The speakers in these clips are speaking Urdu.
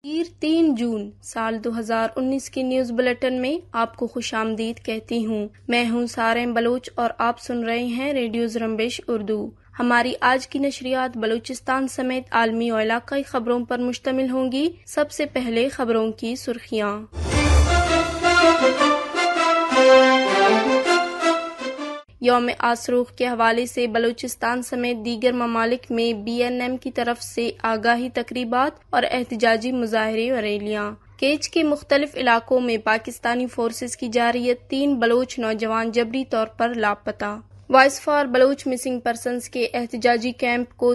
3 جون سال 2019 کی نیوز بلیٹن میں آپ کو خوش آمدید کہتی ہوں۔ میں ہوں سارین بلوچ اور آپ سن رہے ہیں ریڈیو زرمبش اردو۔ ہماری آج کی نشریات بلوچستان سمیت عالمی اور علاقائی خبروں پر مشتمل ہوں گی۔ سب سے پہلے خبروں کی سرخیاں۔ یوم آسروخ کے حوالے سے بلوچستان سمیت دیگر ممالک میں BNM کی طرف سے آگاہی تقریبات اور احتجاجی مظاہرے و ریلیاں۔ کیچ کے مختلف علاقوں میں پاکستانی فورسز کی جارحیت 3 بلوچ نوجوان جبری طور پر لاپتہ۔ Voice for Baloch missing persons کے احتجاجی کیمپ کو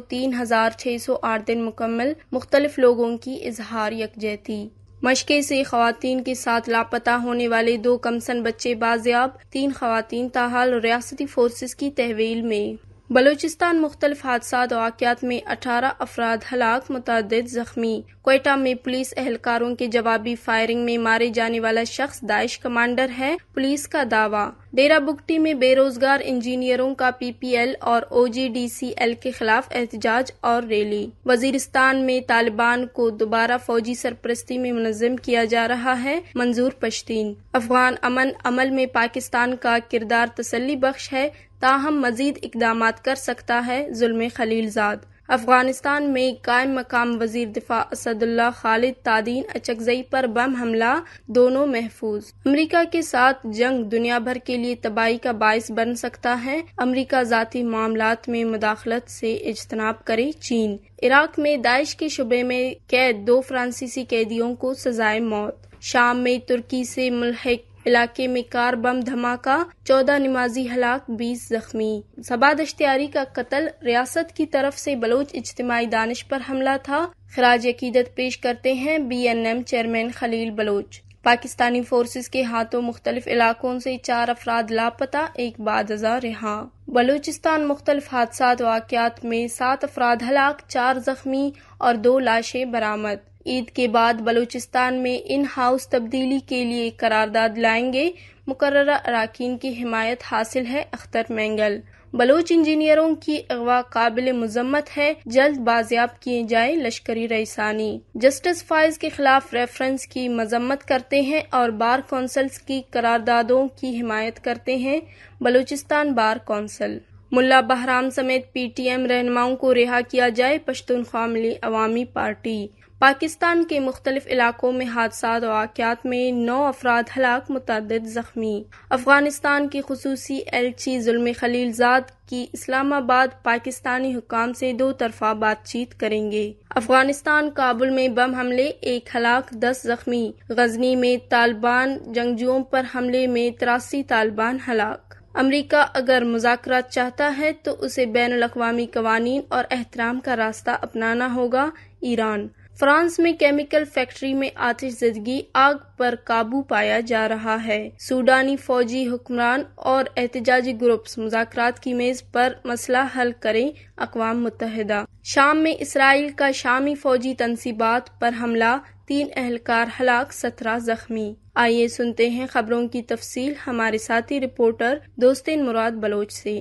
3608 دن مکمل، مختلف لوگوں کی اظہار یکجہتی۔ مشقے سے خواتین کے ساتھ لاپتہ ہونے والے 2 کمسن بچے بازیاب، 3 خواتین تاحال ریاستی فورسز کی تحویل میں۔ بلوچستان مختلف حادثات و واقعات میں 18 افراد ہلاک، متعدد زخمی۔ کوئٹہ میں پولیس اہلکاروں کے جوابی فائرنگ میں مارے جانے والا شخص داعش کمانڈر ہے، پولیس کا دعویٰ۔ ڈیرہ بگٹی میں بے روزگار انجینئروں کا PPL اور OGDCL کے خلاف احتجاج اور ریلی۔ وزیرستان میں طالبان کو دوبارہ فوجی سرپرستی میں منظم کیا جا رہا ہے، منظور پشتین۔ افغان امن عمل میں پاکستان کا کردار تسلی بخش ہے، تاہم مزید اقدامات کر سکتا ہے، زلمے خلیل زاد۔ افغانستان میں قائم مقام وزیر دفاع اسد اللہ خالد تادین اچکزئی پر بم حملہ، دونوں محفوظ۔ امریکہ کے ساتھ جنگ دنیا بھر کے لیے تباہی کا باعث بن سکتا ہے، امریکہ ذاتی معاملات میں مداخلت سے اجتناب کرے، چین۔ عراق میں داعش کے شبے میں قید 2 فرانسیسی قیدیوں کو سزائے موت۔ شام میں ترکی سے ملحق علاقے میں کار بم دھماکہ، 14 نمازی ہلاک، 20 زخمی۔ سباد اشتیاری کا قتل ریاست کی طرف سے بلوچ اجتماعی دانش پر حملہ تھا، خراج عقیدت پیش کرتے ہیں BNM chairman Khalil Baloch. Pakistani forces کے ہاتھوں مختلف علاقوں سے 4 افراد لاپتہ، 1 بعد ازاں رہا۔ بلوچستان مختلف حادثات و واقعات میں 7 افراد ہلاک، 4 زخمی اور 2 لاشیں برآمد۔ عید کے بعد بلوچستان میں ان ہاؤس تبدیلی کے لیے قرارداد لائیں گے، مقررہ اراکین کی حمایت حاصل ہے، اختر مینگل۔ بلوچ انجینئروں کی اغوا قابل مذمت ہے، جلد بازیاب کیے جائیں، لشکری رئیسانی۔ جسٹس فائز کے خلاف ریفرنس کی مذمت کرتے ہیں اور بار کونسلز کی قراردادوں کی حمایت کرتے ہیں، بلوچستان بار کونسل۔ ملا بہرام سمیت PTM رہنماؤں کو رہا کیا جائے، پشتونخوا ملی عوامی پارٹی۔ پاکستان کے مختلف علاقوں میں حادثات و واقعات میں 9 افراد ہلاک، متعدد زخمی۔ افغانستان کے خصوصی ایلچی زلمے خلیل زاد کی اسلام آباد پاکستانی حکام سے 2 طرفہ بات چیت کریں گے۔ افغانستان کابل میں بم حملے، 1 ہلاک، 10 زخمی۔ غزنی میں طالبان جنگجوؤں پر حملے میں 83 طالبان ہلاک۔ امریکہ اگر مذاکرات چاہتا ہے تو اسے بین الاقوامی قوانین اور احترام کا راستہ اپنانا ہوگا، ایران۔ فرانس میں کیمیکل فیکٹری میں آتش زدگی، آگ پر قابو پایا جا رہا ہے۔ سوڈانی فوجی حکمران اور احتجاجی گروپس مذاکرات کی میز پر مسئلہ حل کریں، اقوام متحدہ۔ شام میں اسرائیل کا شامی فوجی تنصیبات پر حملہ، 3 اہلکار ہلاک، 17 زخمی۔ آئیے سنتے ہیں خبروں کی تفصیل ہمارے ساتھی رپورٹر دوستین مراد بلوچ سے۔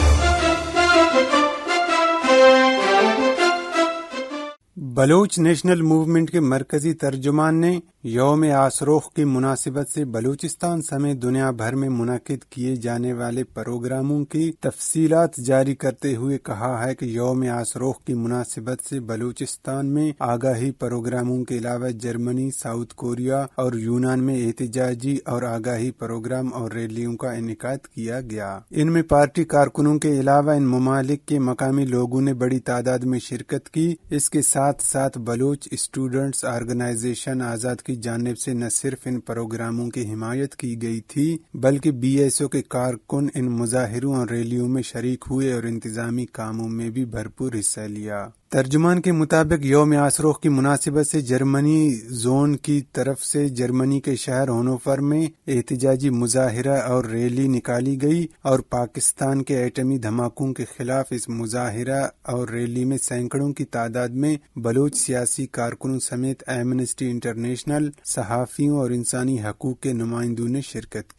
بلوچ نیشنل موومنٹ کے مرکزی ترجمان نے یوم آسروخ کی مناسبت سے بلوچستان سمیت دنیا بھر میں منعقد کیے جانے والے پروگراموں کی تفصیلات جاری کرتے ہوئے کہا ہے کہ یوم آسروخ کی مناسبت سے بلوچستان میں آگاہی پروگراموں کے علاوہ جرمنی، ساؤتھ کوریا اور یونان میں احتجاجی اور آگاہی پروگرام اور ریلیوں کا انعقاد کیا گیا۔ ان میں پارٹی کارکنوں کے علاوہ ان ممالک کے مقامی لوگوں نے بڑی تعداد میں شرکت کی۔ اس کے ساتھ ساتھ بلوچ اسٹوڈنٹس آرگنائزیشن آزاد کی جانب سے نہ صرف ان پروگراموں کی حمایت کی گئی تھی بلکہ BSO کے کارکن ان مظاہروں اور ریلیوں میں شریک ہوئے اور انتظامی کاموں میں بھی بھرپور حصہ لیا۔ ترجمان کے مطابق یوم آسروخ کی مناسبت سے جرمنی زون کی طرف سے جرمنی کے شہر ہانوفر میں احتجاجی مظاہرہ اور ریلی نکالی گئی اور پاکستان کے ایٹمی دھماکوں کے خلاف اس مظاہرہ اور ریلی میں سینکڑوں کی تعداد میں بلوچ سیاسی کارکنوں سمیت ایمنسٹی انٹرنیشنل، صحافیوں اور انسانی حقوق کے نمائندوں نے شرکت کی۔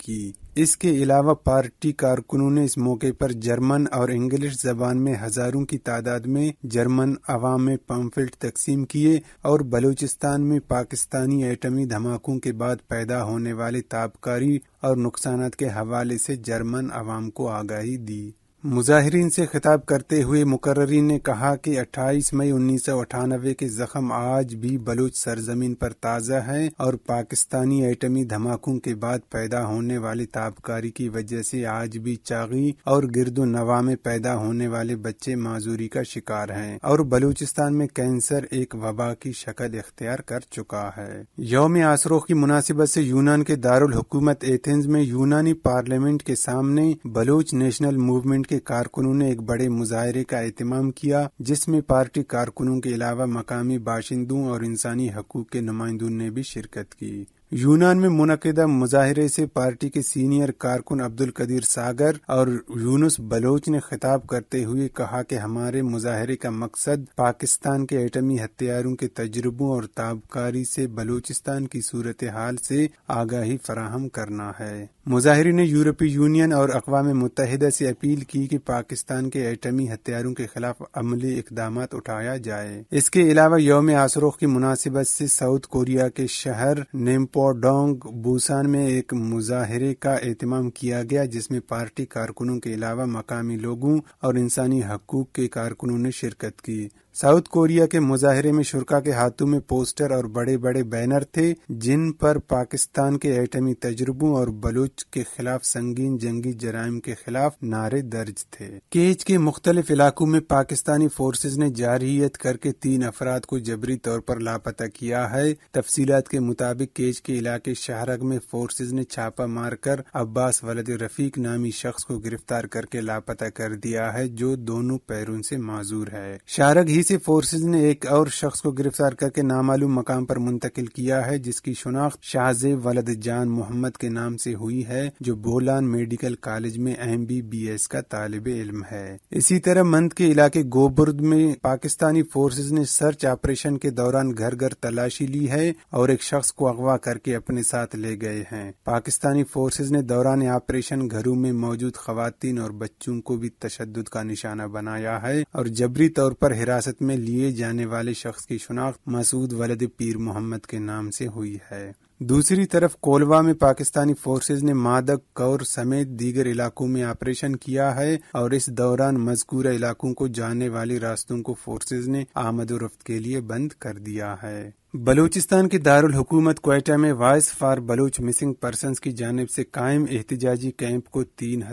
اس کے علاوہ پارٹی کارکنوں نے اس موقع پر جرمن اور انگلش زبان میں ہزاروں کی تعداد میں جرمن عوام میں پمفلٹ تقسیم کیے اور بلوچستان میں پاکستانی ایٹمی دھماکوں کے بعد پیدا ہونے والے تابکاری اور نقصانات کے حوالے سے جرمن عوام کو آگاہی دی۔ مظاہرین سے خطاب کرتے ہوئے مقررین نے کہا کہ 28 مئی 1998 کے زخم آج بھی بلوچ سرزمین پر تازہ ہیں اور پاکستانی ایٹمی دھماکوں کے بعد پیدا ہونے والی تابکاری کی وجہ سے آج بھی چاغی اور گرد و نواح میں پیدا ہونے والے بچے معذوری کا شکار ہیں اور بلوچستان میں کینسر ایک وبا کی شکل اختیار کر چکا ہے۔ یوم عاشوراء کی مناسبت سے یونان کے دارالحکومت ایتھنز میں یونانی پارلیمنٹ کے سامنے بلوچ نیشنل موومنٹ کے کارکنوں نے ایک بڑے مظاہرے کا اہتمام کیا جس میں پارٹی کارکنوں کے علاوہ مقامی باشندوں اور انسانی حقوق کے نمائندوں نے بھی شرکت کی۔ یونان میں منعقدہ مظاہرے سے پارٹی کے سینئر کارکن عبدالقدیر ساگر اور یونس بلوچ نے خطاب کرتے ہوئے کہا کہ ہمارے مظاہرے کا مقصد پاکستان کے ایٹمی ہتھیاروں کے تجربوں اور تابکاری سے بلوچستان کی صورتحال سے آگاہی فراہم کرنا ہے۔ مظاہرین نے یورپی یونین اور اقوام متحدہ سے اپیل کی کہ پاکستان کے ایٹمی ہتھیاروں کے خلاف عملی اقدامات اٹھایا جائے۔ اس کے علاوہ یوم عاشوراء کی مناسبت سے ساؤتھ کوریا کے شہر نیمپوڈونگ بوسان میں ایک مظاہرے کا اہتمام کیا گیا جس میں پارٹی کارکنوں کے علاوہ مقامی لوگوں اور انسانی حقوق کے کارکنوں نے شرکت کی۔ ساؤتھ کوریا کے مظاہرے میں شرکاء کے ہاتھوں میں پوسٹر اور بڑے بڑے بینر تھے جن پر پاکستان کے ایٹمی تجربوں اور بلوچ کے خلاف سنگین جنگی جرائم کے خلاف نعرے درج تھے۔ کیچ کے مختلف علاقوں میں پاکستانی فورسز نے جارحیت کر کے 3 افراد کو جبری طور پر لاپتہ کیا ہے۔ تفصیلات کے مطابق کیچ کے علاقے شاہرگ میں فورسز نے چھاپہ مار کر عباس ولد رفیق نامی شخص کو گرفتار کر کے لاپتہ کر دیا ہے جو دونوں پیروں سے معذور ہے۔ شاہرگ ہی سے فورسز نے ایک اور شخص کو گرفتار کر کے نامعلوم مقام پر منتقل کیا ہے جس کی شناخت شاہزیب ولد جان محمد کے نام سے ہوئی ہے جو بولان میڈیکل کالج میں MBBS کا طالب علم ہے۔ اسی طرح مند کے علاقے گوبرد میں پاکستانی فورسز نے سرچ آپریشن کے دوران گھر گھر تلاشی لی ہے اور ایک شخص کو اغوا کر کے اپنے ساتھ لے گئے ہیں۔ پاکستانی فورسز نے دوران آپریشن گھروں میں موجود خواتین اور بچوں کو بھی تشدد کا نشانہ بنایا ہے اور جبری طور پر حراست میں لیے جانے والے شخص کی شناخت مسعود ولد پیر محمد کے نام سے ہوئی ہے۔ دوسری طرف کولوا میں پاکستانی فورسز نے مادک کور سمیت دیگر علاقوں میں آپریشن کیا ہے اور اس دوران مذکورہ علاقوں کو جانے والی راستوں کو فورسز نے آمد و رفت کے لیے بند کر دیا ہے۔ بلوچستان کے دارالحکومت کوئٹہ میں voice for Baloch missing persons کی جانب سے قائم احتجاجی کیمپ کو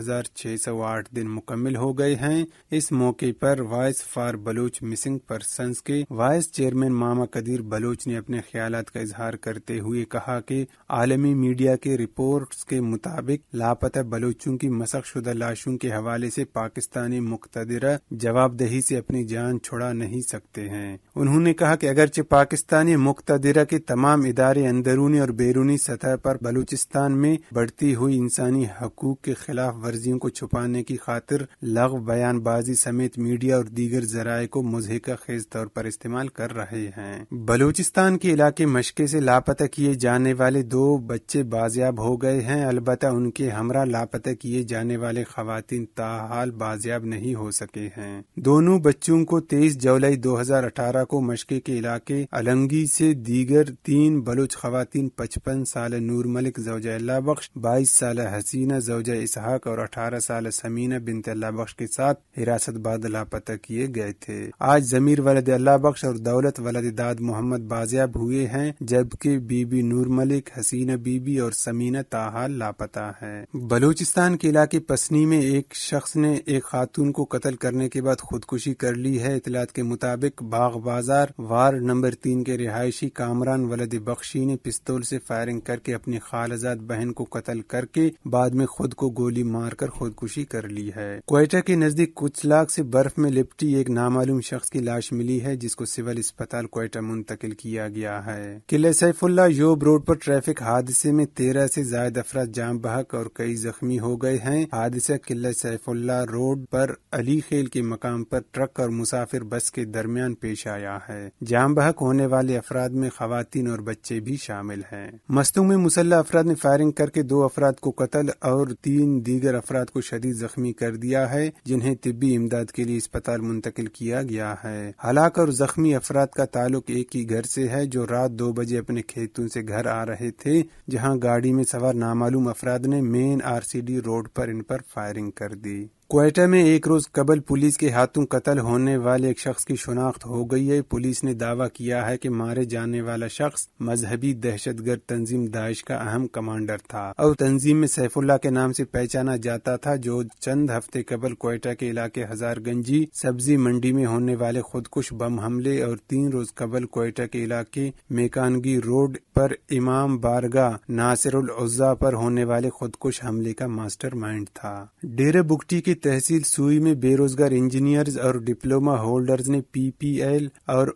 3608 دن مکمل ہو گئے ہیں۔ اس موقع پر voice for Baloch missing persons کے وائس چیئرمین ماما قدیر بلوچ نے اپنے خیالات کا اظہار کرتے ہوئے کہا کہ عالمی میڈیا کے رپورٹس کے مطابق لاپتہ بلوچوں کی مسخ شدہ لاشوں کے حوالے سے پاکستانی مقتدرہ جواب دہی سے اپنی جان چھڑا نہیں سکتے ہیں۔ انہوں نے کہا کہ اگرچہ پاکستانی مقتدرہ کے تمام ادارے اندرونی اور بیرونی سطح پر بلوچستان میں بڑھتی ہوئی انسانی حقوق کے خلاف ورزیوں کو چھپانے کی خاطر لغو بیان بازی سمیت میڈیا اور دیگر ذرائع کو مضحکہ خیز طور پر استعمال کر رہے ہیں۔ بلوچستان کے علاقے مشقے سے لاپتہ کیے جانے والے 2 بچے بازیاب ہو گئے ہیں، البتہ ان کے ہمراہ لاپتہ کیے جانے والے خواتین تاحال بازیاب نہیں ہو سکے ہیں۔ دونوں بچوں کو 23 جولائی 2018 کو مشقے کے علاقے النگی سے دیگر 3 بلوچ خواتین 55 سالہ نور ملک زوجہ اللہ بخش، 22 سالہ حسینہ زوجہ اسحاق اور 18 سالہ سمینہ بنت اللہ بخش کے ساتھ حراست بعد لاپتہ کیے گئے تھے۔ آج ضمیر ولد اللہ بخش اور دولت ولد داد محمد بازیاب ہوئے ہیں جبکہ بی بی نور ملک، حسینہ بی بی اور سمینہ تاحال لاپتہ ہے۔ بلوچستان کے علاقے پسنی میں ایک شخص نے ایک خاتون کو قتل کرنے کے بعد خودکشی کر لی ہے۔ اطلاعات کے مطابق باغ بازار وارڈ نمبر 3 کے رہائشی کامران ولد بخشی نے پستول سے فائرنگ کر کے اپنی خالزاد بہن کو قتل کر کے بعد میں خود کو گولی مار کر خودکشی کر لی ہے۔ کوئٹہ کے نزدیک کچلاک سے برف میں لپٹی ایک نامعلوم شخص کی لاش ملی ہے جس کو سول اسپتال کوئٹہ منتقل کیا گیا ہے۔ قلعہ سیف اللہ یوب روڈ پر ٹریفک حادثے میں 13 سے زائد افراد جاں بحق اور کئی زخمی ہو گئے ہیں۔ حادثہ قلعہ سیف اللہ روڈ پر علی خیل کے مقام پر ٹرک اور مسافر بس کے درمیان پیش آیا ہے۔ جاں بحق ہونے والے افراد افراد میں خواتین اور بچے بھی شامل ہیں۔ مصنوع میں مسلح افراد نے فائرنگ کر کے 2 افراد کو قتل اور 3 دیگر افراد کو شدید زخمی کر دیا ہے، جنہیں طبی امداد کے لیے اسپتال منتقل کیا گیا ہے۔ ہلاک اور زخمی افراد کا تعلق ایک ہی گھر سے ہے جو رات 2 بجے اپنے کھیتوں سے گھر آ رہے تھے، جہاں گاڑی میں سوار نامعلوم افراد نے مین RCD روڈ پر ان پر فائرنگ کر دی۔ کوئٹہ میں ایک روز قبل پولیس کے ہاتھوں قتل ہونے والے ایک شخص کی شناخت ہو گئی ہے۔ پولیس نے دعویٰ کیا ہے کہ مارے جانے والا شخص مذہبی دہشت گرد تنظیم داعش کا اہم کمانڈر تھا اور تنظیم میں سیف اللہ کے نام سے پہچانا جاتا تھا، جو چند ہفتے قبل کوئٹہ کے علاقے ہزار گنجی سبزی منڈی میں ہونے والے خودکش بم حملے اور 3 روز قبل کوئٹہ کے علاقے میکانگی روڈ پر امام بارگاہ ناصر العزا پر ہونے والے خودکش حملے کا ماسٹر مائنڈ تھا۔ ڈیرہ بگٹی کی تحصیل سوئی میں بے روزگار انجینئرز اور ڈپلوما ہولڈرز نے PPL اور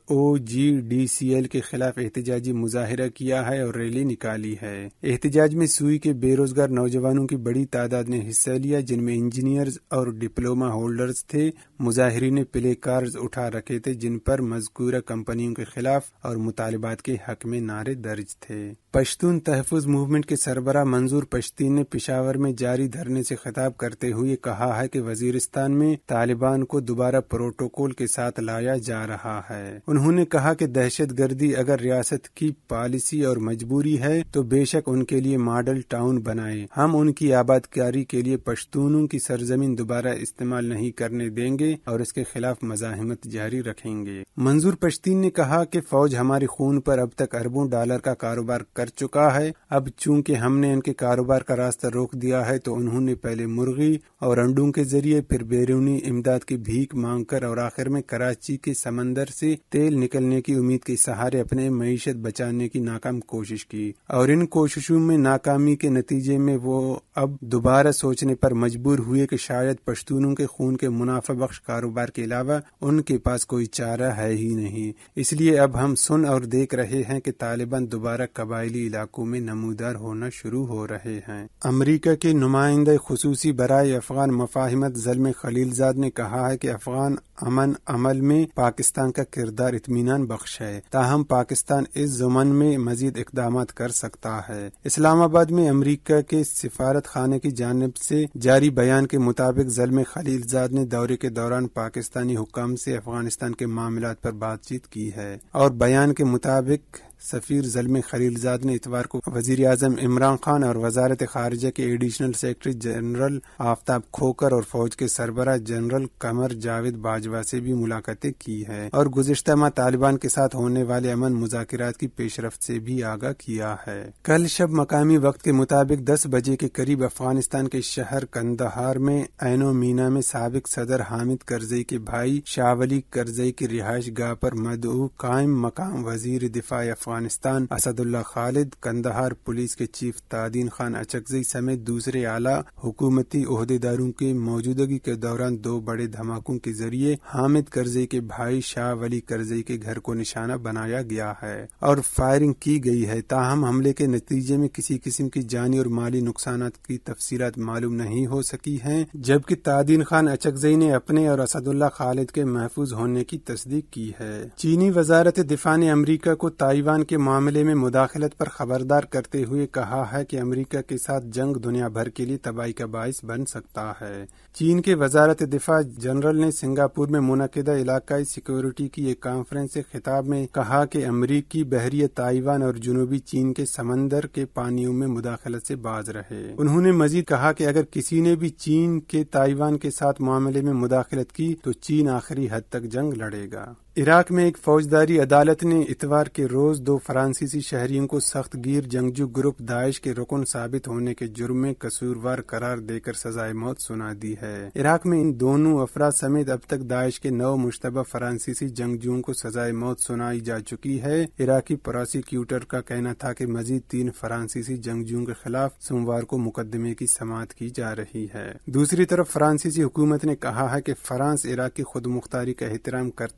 OGDCL کے خلاف احتجاجی مظاہرہ کیا ہے اور ریلی نکالی ہے۔ احتجاج میں سوئی کے بے روزگار نوجوانوں کی بڑی تعداد نے حصہ لیا، جن میں انجینئرز اور ڈپلوما ہولڈرز تھے۔ مظاہرین نے پلے کارڈز اٹھا رکھے تھے جن پر مذکورہ کمپنیوں کے خلاف اور مطالبات کے حق میں نعرے درج تھے۔ پشتون تحفظ موومنٹ کے سربراہ منظور پشتین نے پشاور میں جاری دھرنے سے خطاب کرتے ہوئے کہا ہے کہ وزیرستان میں طالبان کو دوبارہ پروٹوکول کے ساتھ لایا جا رہا ہے۔ انہوں نے کہا کہ دہشت گردی اگر ریاست کی پالیسی اور مجبوری ہے تو بے شک ان کے لیے ماڈل ٹاؤن بنائے۔ ہم ان کی آباد کاری کے لیے پشتونوں کی سرزمین دوبارہ استعمال نہیں کرنے دیں گے اور اس کے خلاف مزاحمت جاری رکھیں گے۔ منظور پشتین نے کہا کہ فوج ہمارے خون پر اب تک اربوں ڈالر کا کاروبار کر چکا ہے۔ اب چونکہ ہم نے ان کے کاروبار کا راستہ روک دیا ہے تو انہوں نے پہلے مرغی اور انڈوں کے ذریعے، پھر بیرونی امداد کی بھیک مانگ کر اور آخر میں کراچی کے سمندر سے تیل نکلنے کی امید کے سہارے اپنے معیشت بچانے کی ناکام کوشش کی، اور ان کوششوں میں ناکامی کے نتیجے میں وہ اب دوبارہ سوچنے پر مجبور ہوئے کہ شاید پشتونوں کے خون کے منافع بخش کاروبار کے علاوہ ان کے پاس کوئی چارہ ہے ہی نہیں۔ اس لیے اب ہم سن اور دیکھ رہے ہیں کہ طالبان دوبارہ قبائلی علاقوں میں نمودار ہونا شروع ہو رہے ہیں۔ امریکہ کے نمائندہ خصوصی برائے افغان مفاہمت زلمے خلیلزاد نے کہا ہے کہ افغان امن عمل میں پاکستان کا کردار اطمینان بخش ہے، تاہم پاکستان اس ضمن میں مزید اقدامات کر سکتا ہے۔ اسلام آباد میں امریکہ کے سفارت خانے کی جانب سے جاری بیان کے مطابق زلمے خلیلزاد نے دورے کے دوران پاکستانی حکام سے افغانستان کے معاملات پر بات چیت کی ہے، اور بیان کے مطابق سفیر زلمے خلیلزاد نے اتوار کو وزیر اعظم عمران خان اور وزارت خارجہ کے additional secretary general Aftab Khokhar اور فوج کے سربراہ جنرل قمر جاوید باجوہ سے بھی ملاقاتیں کی ہیں، اور گزشتہ ماہ طالبان کے ساتھ ہونے والے امن مذاکرات کی پیش رفت سے بھی آگاہ کیا ہے۔ کل شب مقامی وقت کے مطابق 10 بجے کے قریب افغانستان کے شہر قندھار میں اینو مینا میں سابق صدر حامد کرزئی کے بھائی شاہ ولی کرزئی کی رہائش گاہ پر مدعو قائم مقام وزیر دفاع افغانستان اسد اللہ خالد، قندھار پولیس کے چیف تادین خان اچکزئی سمیت دوسرے اعلیٰ حکومتی عہدیداروں کے موجودگی کے دوران 2 بڑے دھماکوں کے ذریعے حامد کرزئی کے بھائی شاہ ولی کرزئی کے گھر کو نشانہ بنایا گیا ہے اور فائرنگ کی گئی ہے۔ تاہم حملے کے نتیجے میں کسی قسم کی جانی اور مالی نقصانات کی تفصیلات معلوم نہیں ہو سکی ہیں، جبکہ تادین خان اچکزئی نے اپنے اور اسد اللہ خالد کے محفوظ ہونے کی تصدیق کی ہے۔ چینی وزارت دفاع نے امریکہ کو تائیوان کے معاملے میں مداخلت پر خبردار کرتے ہوئے کہا ہے کہ امریکہ کے ساتھ جنگ دنیا بھر کے لیے تباہی کا باعث بن سکتا ہے۔ چین کے وزارت دفاع جنرل نے سنگاپور میں منعقدہ علاقائی سیکورٹی کی ایک کانفرنس سے خطاب میں کہا کہ امریکی بحریہ تائیوان اور جنوبی چین کے سمندر کے پانیوں میں مداخلت سے باز رہے۔ انہوں نے مزید کہا کہ اگر کسی نے بھی چین کے تائیوان کے ساتھ معاملے میں مداخلت کی تو چین آخری حد تک جنگ لڑے گا۔ عراق میں ایک فوجداری عدالت نے اتوار کے روز 2 فرانسیسی شہریوں کو سخت گیر جنگجو گروپ داعش کے رکن ثابت ہونے کے جرم میں قصوروار قرار دے کر سزائے موت سنا دی ہے۔ عراق میں ان دونوں افراد سمیت اب تک داعش کے 9 مشتبہ فرانسیسی جنگجوؤں کو سزائے موت سنائی جا چکی ہے۔ عراقی پراسیکیوٹر کا کہنا تھا کہ مزید 3 فرانسیسی جنگجوؤں کے خلاف سوموار کو مقدمے کی سماعت کی جا رہی ہے۔ دوسری طرف فرانسیسی حکومت نے کہا ہے کہ فرانس عراق کی خود مختاری کا احترام کرتا ہے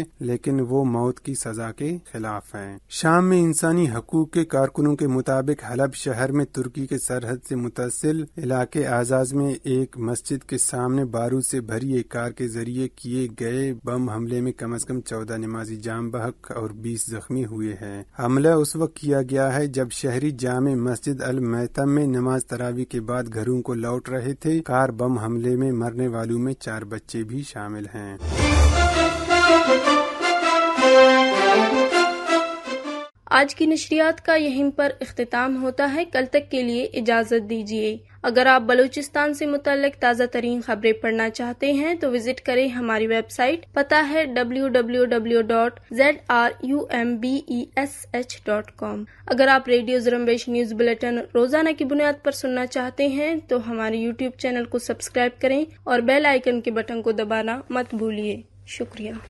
ہے لیکن وہ موت کی سزا کے خلاف ہیں۔ شام میں انسانی حقوق کے کارکنوں کے مطابق حلب شہر میں ترکی کے سرحد سے متصل علاقے اعزاز میں ایک مسجد کے سامنے بارود سے بھری ایک کار کے ذریعے کیے گئے بم حملے میں کم از کم 14 نمازی جاں بحق اور 20 زخمی ہوئے ہیں۔ حملہ اس وقت کیا گیا ہے جب شہری جامع مسجد المیتم میں نماز تراویح کے بعد گھروں کو لوٹ رہے تھے۔ کار بم حملے میں مرنے والوں میں 4 بچے بھی شامل ہیں۔ آج کی نشریات کا یہیں پر اختتام ہوتا ہے۔ کل تک کے لیے اجازت دیجیے۔ اگر آپ بلوچستان سے متعلق تازہ ترین خبریں پڑھنا چاہتے ہیں تو وزٹ کریں ہماری ویب سائٹ، پتہ ہے www.zrumbesh.com۔ اگر آپ ریڈیو زرمبیش نیوز بلیٹن روزانہ کی بنیاد پر سننا چاہتے ہیں تو ہمارے یوٹیوب چینل کو سبسکرائب کریں اور بیل آئیکن کے بٹن کو دبانا مت بھولیے۔ شکریہ۔